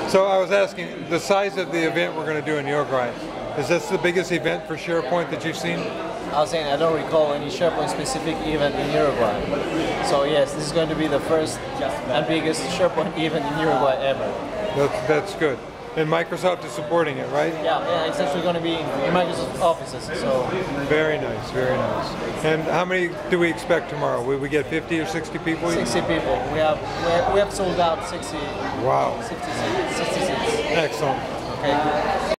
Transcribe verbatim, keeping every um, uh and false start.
So I was asking, the size of the event we're going to do in Uruguay, is this the biggest event for SharePoint that you've seen? I was saying I don't recall any SharePoint specific event in Uruguay. So yes, this is going to be the first and biggest SharePoint event in Uruguay ever. That's, that's good. And Microsoft is supporting it, right? Yeah, yeah, it's actually going to be in Microsoft offices. So very nice, very nice. And how many do we expect tomorrow? Will we get fifty or sixty people? sixty people. We have we have, we have sold out sixty. Wow. sixty, sixty seats. Excellent. Okay.